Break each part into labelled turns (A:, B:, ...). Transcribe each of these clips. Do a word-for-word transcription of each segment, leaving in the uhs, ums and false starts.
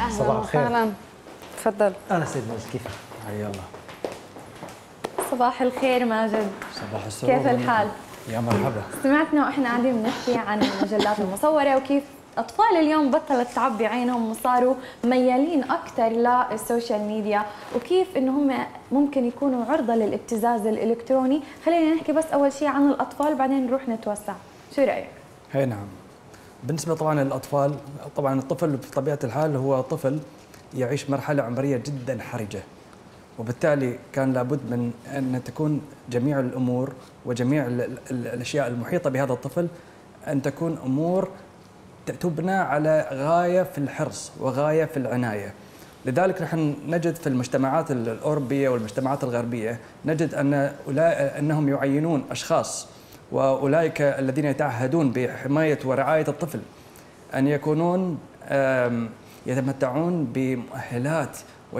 A: صباح الخير.
B: اهلا، تفضل.
A: اهلا سيد ماجد، كيفك؟
C: حيا الله.
B: صباح الخير ماجد.
C: صباح السرور.
B: كيف الحال؟
C: يا مرحبا.
B: سمعتنا واحنا قاعدين بنحكي عن المجلات المصوره وكيف اطفال اليوم بطلت تعبي عينهم وصاروا ميالين اكثر للسوشيال ميديا، وكيف انه هم ممكن يكونوا عرضه للابتزاز الالكتروني. خلينا نحكي بس اول شيء عن الاطفال بعدين نروح نتوسع. شو رايك؟
C: اي نعم. بالنسبه طبعا للاطفال، طبعا الطفل بطبيعه الحال هو طفل يعيش مرحله عمريه جدا حرجه، وبالتالي كان لابد من ان تكون جميع الامور وجميع الاشياء المحيطه بهذا الطفل ان تكون امور تبنى على غايه في الحرص وغايه في العنايه. لذلك نحن نجد في المجتمعات الاوروبيه والمجتمعات الغربيه نجد ان انهم يعينون اشخاص واولئك الذين يتعهدون بحمايه ورعايه الطفل ان يكونون يتمتعون بمؤهلات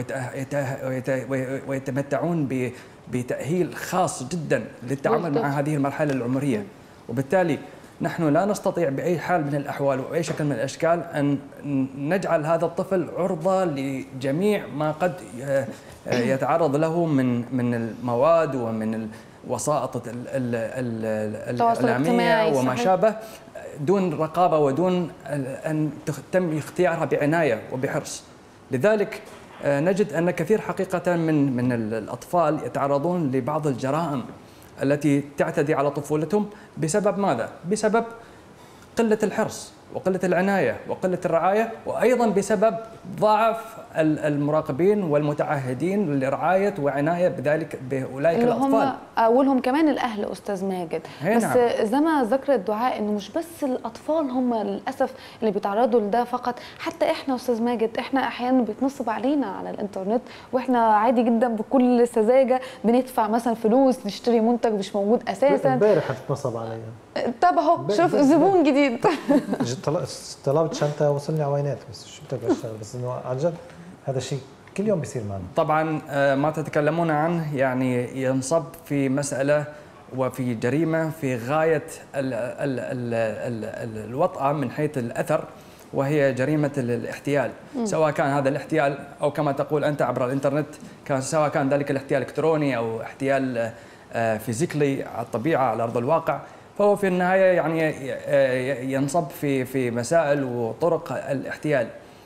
C: ويتمتعون بتأهيل خاص جدا للتعامل مع هذه المرحلة العمرية. وبالتالي نحن لا نستطيع بأي حال من الأحوال وأي شكل من الأشكال أن نجعل هذا الطفل عرضة لجميع ما قد يتعرض له من من المواد ومن وسائط الإعلامية وما شابه دون رقابة ودون أن تم اختيارها بعناية وبحرص. لذلك نجد أن كثير حقيقة من من الأطفال يتعرضون لبعض الجرائم التي تعتدي على طفولتهم بسبب ماذا؟ بسبب قلة الحرص وقلة العناية وقلة الرعاية، وأيضا بسبب ضعف المراقبين والمتعهدين لرعاية وعناية بذلك بأولئك الأطفال.
B: هم أولهم كمان الأهل أستاذ ماجد. بس
C: نعم.
B: زي ما ذكرت دعاء إنه مش بس الأطفال هم للأسف اللي بيتعرضوا لده فقط، حتى إحنا أستاذ ماجد إحنا أحيانا بيتنصب علينا على الإنترنت، وإحنا عادي جدا بكل سذاجة بندفع مثلا فلوس نشتري منتج مش موجود أساسا.
A: امبارح هتتنصب علي.
B: انتبهوا، شوف زبون جديد.
A: طلبت شنطه وصلني عوينات، بس شو بدي اشتغل؟ بس انه عن جد هذا شيء كل يوم بيصير معنا. طبعا
C: ما تتكلمون عنه يعني ينصب في مسألة وفي جريمة في غاية ال ال ال ال الوطأة من حيث الأثر، وهي جريمة الاحتيال. م. سواء كان هذا الاحتيال أو كما تقول أنت عبر الإنترنت، كان سواء كان ذلك الاحتيال الإلكتروني أو احتيال فيزيكلي على الطبيعة على أرض الواقع، فهو في النهاية يعني ينصب في في مسائل وطرق الاحتيال.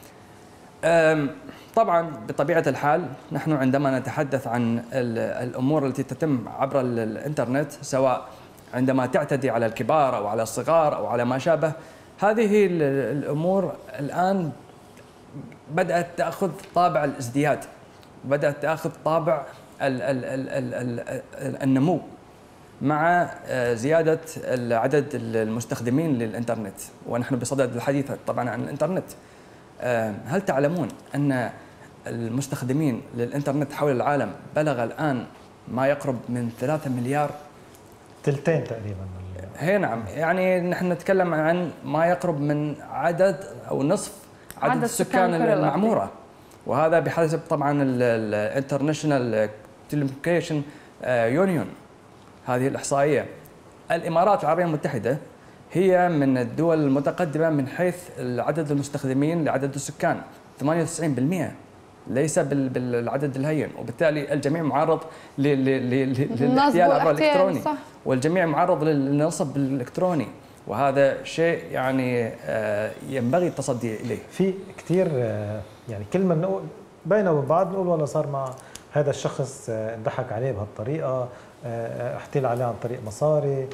C: طبعا بطبيعة الحال نحن عندما نتحدث عن الأمور التي تتم عبر الإنترنت، سواء عندما تعتدي على الكبار أو على الصغار أو على ما شابه، هذه الأمور الآن بدأت تأخذ طابع الازدياد، بدأت تأخذ طابع النمو مع زيادة عدد المستخدمين للإنترنت. ونحن بصدد الحديث طبعا عن الإنترنت. هل تعلمون أن المستخدمين للإنترنت حول العالم بلغ الآن ما يقرب من ثلاثة مليار؟
A: ثلثين تقريبا.
C: هي نعم، يعني نحن نتكلم عن ما يقرب من عدد أو نصف عدد, عدد السكان المعمورة، وهذا بحسب طبعا الانترناشونال تيليكوميونيكيشن يونيون. هذه الإحصائية. الإمارات العربية المتحدة هي من الدول المتقدمة من حيث عدد المستخدمين لعدد السكان، ثمانية وتسعين بالمئة، ليس بالعدد الهين، وبالتالي الجميع معرض للاحتيال عبر الإلكتروني، والجميع معرض للنصب الإلكتروني، وهذا شيء يعني ينبغي التصدي إليه.
A: في كثير يعني كل ما بنقول بيننا وبين بعض بنقول والله صار مع هذا الشخص انضحك عليه بهالطريقة، احتيل عليه عن طريق مصاري،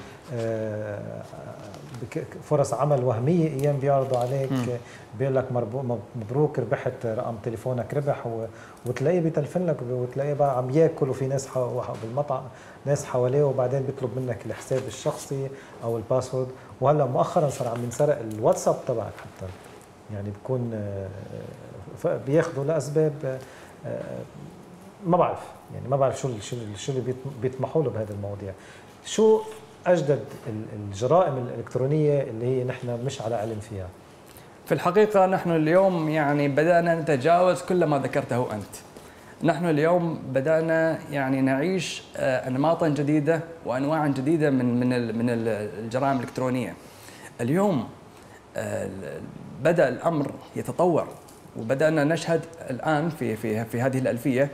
A: فرص عمل وهميه ايام بيعرضوا عليك، بيقول لك مبروك ربحت رقم تليفونك ربح، وتلاقيه بيتلفن لك وتلاقيه بقى عم ياكل وفي ناس بالمطعم ناس حواليه، وبعدين بيطلب منك الحساب الشخصي او الباسورد. وهلا مؤخرا صار عم ينسرق الواتساب تبعك حتى، يعني بكون بياخذوا لاسباب ما بعرف، يعني ما بعرف شو شو اللي بيطمحوا له بهذه المواضيع. شو اجدد الجرائم الالكترونيه اللي هي نحن مش على علم فيها؟
C: في الحقيقه نحن اليوم يعني بدانا نتجاوز كل ما ذكرته انت. نحن اليوم بدانا يعني نعيش انماطا جديده وانواعا جديده من من من الجرائم الالكترونيه. اليوم بدا الامر يتطور وبدانا نشهد الان في في في هذه الالفيه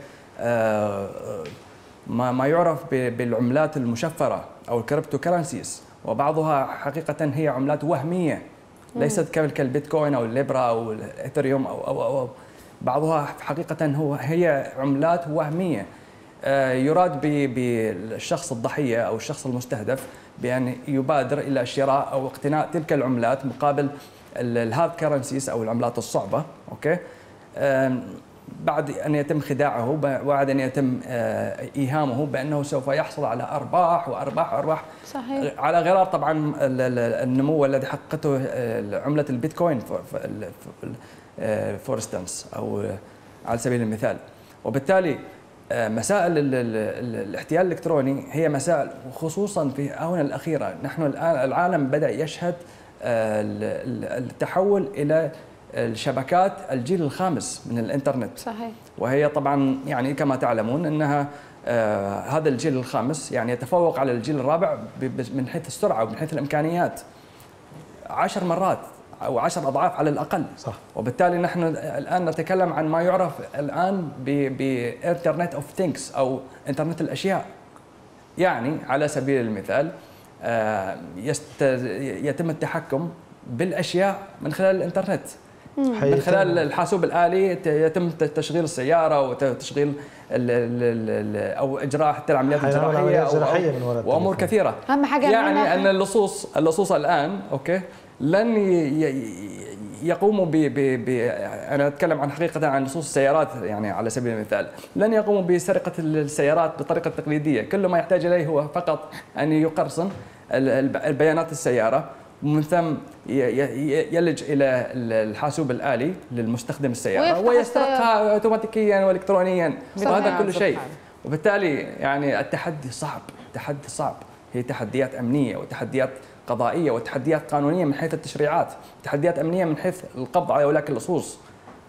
C: ما ما يعرف بالعملات المشفره او الكريبتو كرنسيز، وبعضها حقيقه هي عملات وهميه ليست كالبيتكوين او الليبرا او الاثيريوم او او او بعضها حقيقه هو هي عملات وهميه. يراد بالشخص الضحيه او الشخص المستهدف بان يبادر الى شراء او اقتناء تلك العملات مقابل الهارد كرنسيز او العملات الصعبه، اوكي؟ بعد ان يتم خداعه، بعد ان يتم ايهامه بانه سوف يحصل على ارباح وارباح وارباح،
B: صحيح،
C: على غرار طبعا النمو الذي حققته عمله البيتكوين فور انستنس او على سبيل المثال. وبالتالي مسائل الاحتيال الالكتروني هي مسائل، خصوصا في الاونه الاخيره نحن الان العالم بدا يشهد التحول الى الشبكات الجيل الخامس من الانترنت.
B: صحيح.
C: وهي طبعا يعني كما تعلمون انها آه هذا الجيل الخامس يعني يتفوق على الجيل الرابع من حيث السرعه ومن حيث الامكانيات عشر مرات او عشر اضعاف على الاقل.
A: صح.
C: وبالتالي نحن الان نتكلم عن ما يعرف الان بانترنت اوف ثينكس او انترنت الاشياء. يعني على سبيل المثال آه يتم التحكم بالاشياء من خلال الانترنت، من خلال الحاسوب الآلي يتم تشغيل السيارة وتشغيل ال ال ال أو إجراء حتى العمليات الجراحية أو أو وأمور كثيرة.
B: أهم حاجة
C: يعني أن اللصوص اللصوص الآن أوكي لن يقوموا ب ب أنا أتكلم عن حقيقة عن لصوص السيارات يعني على سبيل المثال، لن يقوموا بسرقة السيارات بالطريقة التقليدية، كل ما يحتاج إليه هو فقط أن يقرصن البيانات السيارة، ومن ثم يلج الى الحاسوب الالي للمستخدم السياره ويسترقها اوتوماتيكيا والكترونيا وهذا كل شيء. وبالتالي يعني التحدي صعب، التحدي صعب، هي تحديات امنيه وتحديات قضائيه وتحديات قانونيه من حيث التشريعات، تحديات امنيه من حيث القبض على اولئك اللصوص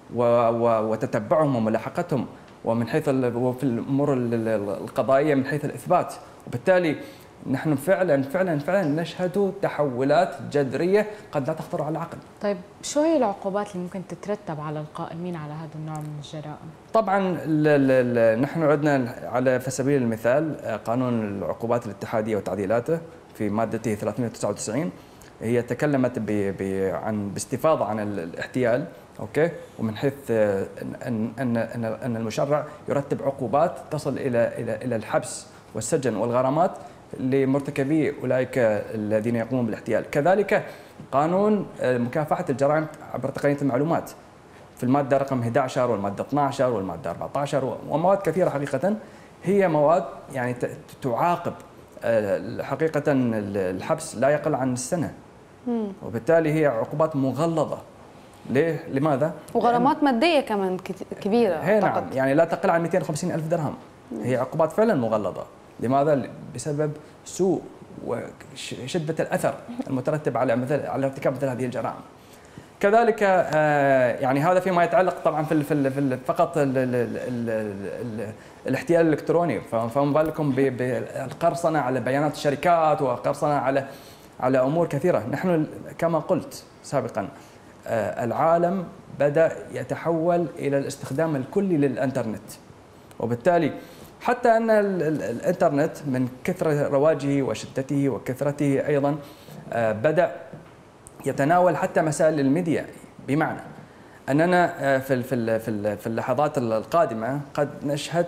C: وتتبعهم وملاحقتهم، ومن حيث وفي الامور القضائيه من حيث الاثبات. وبالتالي نحن فعلا فعلا فعلا نشهد تحولات جذريه قد لا تخطر على العقل.
D: طيب شو هي العقوبات اللي ممكن تترتب على القائمين على هذا النوع من الجرائم؟
C: طبعا ل ل نحن عدنا على في سبيل المثال قانون العقوبات الاتحاديه وتعديلاته في مادته ثلاثمئة وتسعة وتسعين، هي تكلمت ب ب عن باستفاضه عن الاحتيال، اوكي، ومن حيث ان ان ان, أن المشرع يرتب عقوبات تصل الى الى الى الحبس والسجن والغرامات لمرتكبي اولئك الذين يقومون بالاحتيال. كذلك قانون مكافحه الجرائم عبر تقنيه المعلومات في الماده رقم أحد عشر والماده اثني عشر والماده أربعة عشر ومواد كثيره حقيقه هي مواد يعني تعاقب حقيقه الحبس لا يقل عن السنه. وبالتالي هي عقوبات مغلظه. ليه؟ لماذا؟
B: وغرامات ماديه كمان كبيره.
C: هي نعم، يعني لا تقل عن مئتين وخمسين ألف درهم. هي عقوبات فعلا مغلظه. لماذا؟ بسبب سوء وشدة الأثر المترتب على مثل على ارتكاب مثل هذه الجرائم. كذلك يعني هذا فيما يتعلق طبعا في في فقط ال ال ال ال الاحتيال الإلكتروني، فما بالكم بالقرصنة على بيانات الشركات وقرصنة على على أمور كثيرة. نحن كما قلت سابقا العالم بدأ يتحول إلى الاستخدام الكلي للإنترنت، وبالتالي حتى أن الإنترنت من كثرة رواجه وشدته وكثرته أيضا بدأ يتناول حتى مسائل الميديا، بمعنى أننا في في في اللحظات القادمة قد نشهد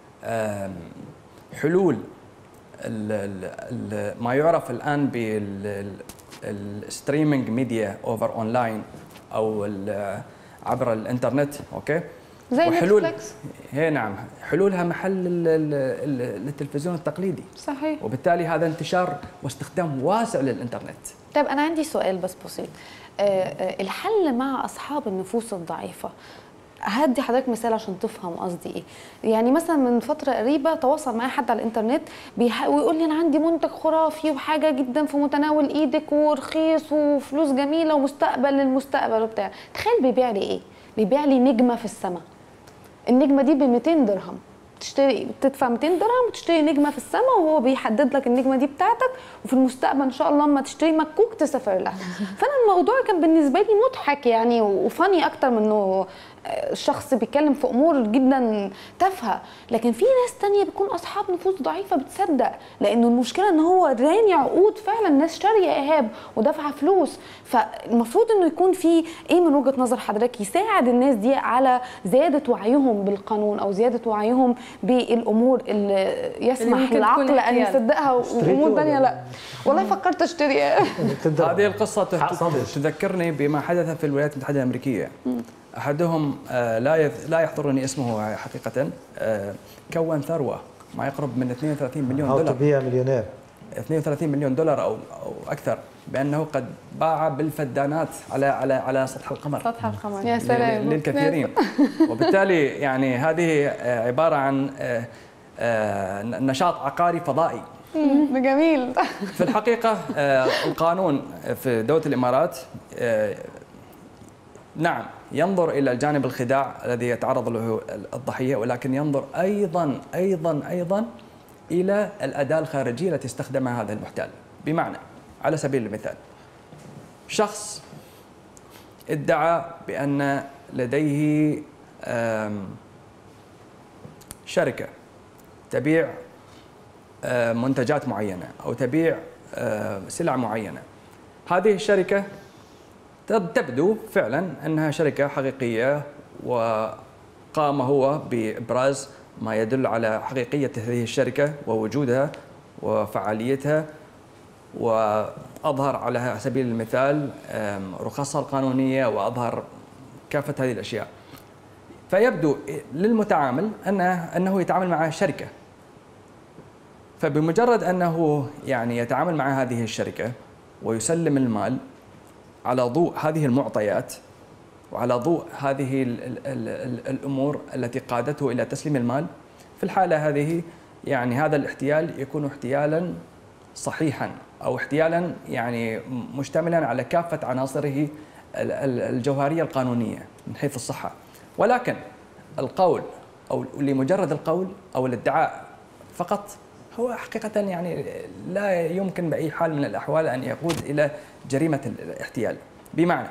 C: حلول ما يعرف الآن بالستريمينج ميديا أوفر أونلاين أو عبر الإنترنت، أوكي؟
B: زي نتفليكس.
C: هي نعم، حلولها محل التلفزيون التقليدي.
B: صحيح.
C: وبالتالي هذا انتشار واستخدام واسع للإنترنت.
B: طيب أنا عندي سؤال بس بسيط، الحل مع أصحاب النفوس الضعيفة، هدي حضرتك مثال عشان تفهم قصدي ايه. يعني مثلا من فتره قريبه تواصل معايا حد على الانترنت ويقول لي انا عندي منتج خرافي وحاجه جدا في متناول ايدك ورخيص وفلوس جميله ومستقبل للمستقبل وبتاع. تخيل بيبيع لي ايه؟ بيبيع لي نجمه في السماء. النجمه دي ب مئتين درهم، تشتري تدفع مئتين درهم وتشتري نجمه في السماء، وهو بيحدد لك النجمه دي بتاعتك، وفي المستقبل ان شاء الله اما تشتري مكوك تسافر لها. فانا الموضوع كان بالنسبه لي مضحك يعني وفاني اكتر من انه
E: الشخص بيتكلم في امور جدا تافهه، لكن في ناس تانية بيكون اصحاب نفوس ضعيفه بتصدق، لانه المشكله ان هو راني عقود فعلا، ناس شاريه ايهاب ودافعه فلوس. فالمفروض انه يكون في ايه من وجهه نظر حضرتك يساعد الناس دي على زياده وعيهم بالقانون او زياده وعيهم بالامور اللي يسمح للعقل ان يصدقها وامور ثانيه لا. والله فكرت اشتري.
C: هذه القصه تذكرني بما حدث في الولايات المتحده الامريكيه. احدهم لا لا يحضرني اسمه حقيقه، كون ثروه ما يقرب من اثنين وثلاثين مليون دولار.
A: بيها مليونير.
C: اثنين وثلاثين مليون دولار او او اكثر، بانه قد باع بالفدانات على على على سطح القمر.
E: سطح القمر يا سلام
C: للكثيرين. وبالتالي يعني هذه عباره عن نشاط عقاري فضائي.
E: جميل.
C: في الحقيقه القانون في دوله الامارات نعم ينظر الى الجانب الخداع الذي يتعرض له الضحيه، ولكن ينظر ايضا ايضا ايضا الى الاداه الخارجيه التي استخدمها هذا المحتال. بمعنى على سبيل المثال شخص ادعى بان لديه شركه تبيع منتجات معينه او تبيع سلع معينه. هذه الشركه تبدو فعلا انها شركه حقيقيه، وقام هو بابراز ما يدل على حقيقيه هذه الشركه ووجودها وفعاليتها، واظهر على سبيل المثال رخصها القانونيه واظهر كافه هذه الاشياء. فيبدو للمتعامل انه انه يتعامل مع شركه. فبمجرد انه يعني يتعامل مع هذه الشركه ويسلم المال على ضوء هذه المعطيات وعلى ضوء هذه ال ال ال الامور التي قادته الى تسليم المال، في الحاله هذه يعني هذا الاحتيال يكون احتيالا صحيحا او احتيالا يعني مشتملا على كافه عناصره الجوهريه القانونيه من حيث الصحه. ولكن القول او لمجرد القول او الادعاء فقط هو حقيقة يعني لا يمكن بأي حال من الأحوال أن يقود إلى جريمة الاحتيال. بمعنى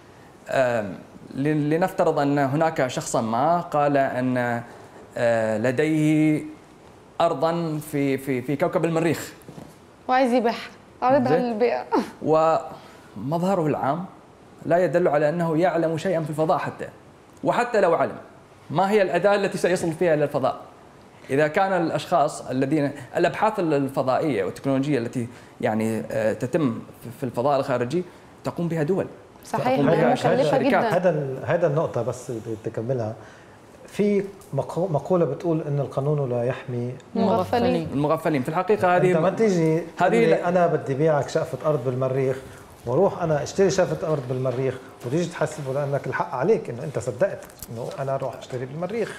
C: لنفترض أن هناك شخصا ما قال أن لديه أرضا في في في كوكب المريخ
E: وعايز يبيعها، عرضها للبيع،
C: ومظهره العام لا يدل على أنه يعلم شيئا في الفضاء حتى. وحتى لو علم، ما هي الأداة التي سيصل فيها إلى الفضاء؟ إذا كان الأشخاص الذين الأبحاث الفضائية والتكنولوجية التي يعني تتم في الفضاء الخارجي تقوم بها دول.
E: صحيح، مكلفة جدا.
A: هذا هذا النقطة بس تكملها. في مقولة بتقول إن القانون لا يحمي
E: المغفلين.
C: المغفلين في الحقيقة هذه
A: أنت ما تيجي
C: هذه
A: أنا بدي بيعك شقفة أرض بالمريخ واروح انا اشتري شقفة ارض بالمريخ وتيجي تحسبه لانك الحق عليك انه انت صدقت انه انا اروح اشتري بالمريخ.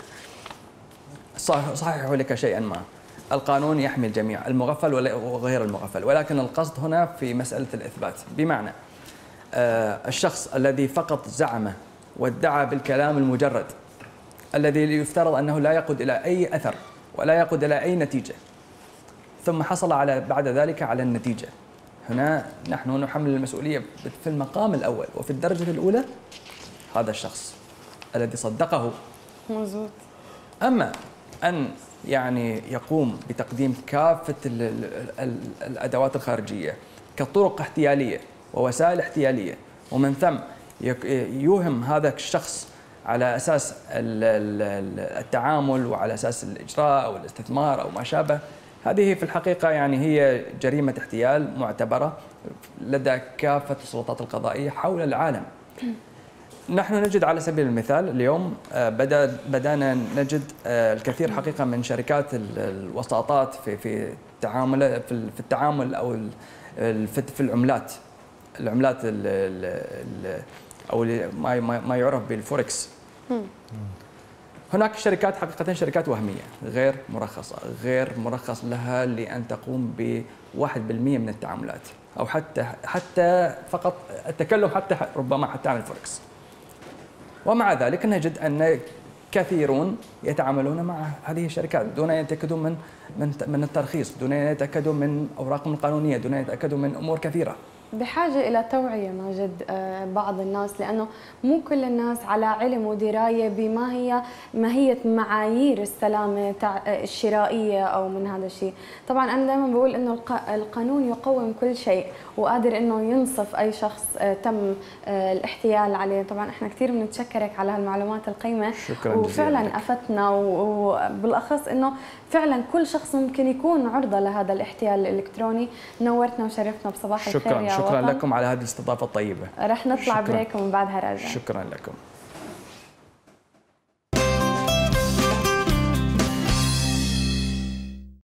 C: صححوا لك شيئا ما، القانون يحمي الجميع، المغفل وغير المغفل، ولكن القصد هنا في مسألة الإثبات. بمعنى آه الشخص الذي فقط زعم وادعى بالكلام المجرد الذي يفترض أنه لا يقود إلى أي أثر ولا يقود إلى أي نتيجة، ثم حصل على بعد ذلك على النتيجة، هنا نحن نحمل المسؤولية في المقام الأول وفي الدرجة الأولى هذا الشخص الذي صدقه.
E: مظبوط.
C: أما أن يعني يقوم بتقديم كافة الأدوات الخارجية كطرق احتيالية ووسائل احتيالية، ومن ثم يوهم هذا الشخص على أساس التعامل وعلى أساس الإجراء أو الاستثمار أو ما شابه، هذه في الحقيقة يعني هي جريمة احتيال معتبرة لدى كافة السلطات القضائية حول العالم. نحن نجد على سبيل المثال اليوم بدا بدانا نجد الكثير حقيقة من شركات الوساطات في في التعامل في التعامل او في العملات العملات او ما ما يعرف بالفوركس. هناك شركات حقيقة شركات وهمية غير مرخصة، غير مرخص لها لأن تقوم بواحد بالمئة من التعاملات أو حتى حتى فقط التكلم حتى ربما حتى عن الفوركس. ومع ذلك نجد أن كثيرون يتعاملون مع هذه الشركات دون أن يتأكدوا من من من الترخيص، دون أن يتأكدوا من أوراقهم القانونية، دون أن يتأكدوا من أمور كثيرة.
F: بحاجة إلى توعية ماجد بعض الناس، لأنه مو كل الناس على علم ودراية بما هي ماهية معايير السلامة الشرائية أو من هذا الشيء. طبعا أنا دائما بقول إنه القانون يقوم كل شيء وقادر إنه ينصف أي شخص تم الاحتيال عليه. طبعا إحنا كثير بنتشكرك على هالمعلومات القيمة،
C: شكرا
F: وفعلا جزيلا أفتنا، وبالأخص إنه فعلا كل شخص ممكن يكون عرضة لهذا الاحتيال الإلكتروني. نورتنا وشرفتنا بصباح الخير يا
C: شكرا
F: وطن.
C: لكم على هذه الاستضافة الطيبة.
F: رح نطلع بريك ومن بعدها راجع.
C: شكرا لكم.